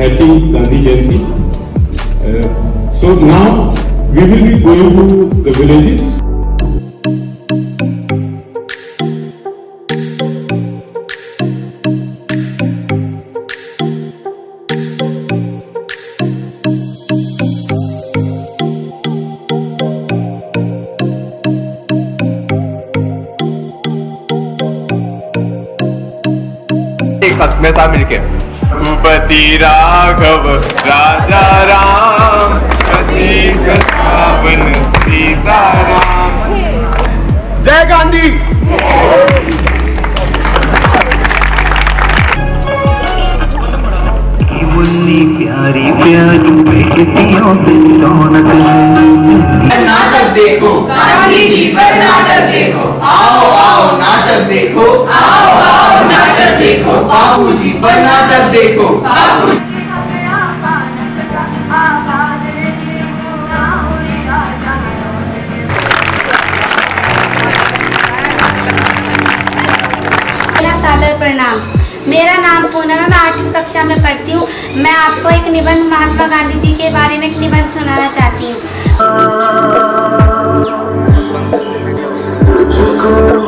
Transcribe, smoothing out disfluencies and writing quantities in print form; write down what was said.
Happy Gandhi Jayanti. So now we will be going to the villages. एक साथ में साथ मिलके भूपति राघव राजा राम वृंदावन सीताराम। जय गांधी। प्यारी प्यारी बेटियों से रौनक नाटक देखो, गांधी जी पर नाटक देखो, आओ आओ नाटक देखो, आओ आओ नाटक देखो, बाबूजी पर नाटक देखो, बाबूजी। सादर प्रणाम। मेरा नाम पूनम है, मैं 8वीं कक्षा में पढ़ती हूँ। मैं आपको एक निबंध महात्मा गांधी जी के बारे में एक निबंध सुनाना चाहती हूँ।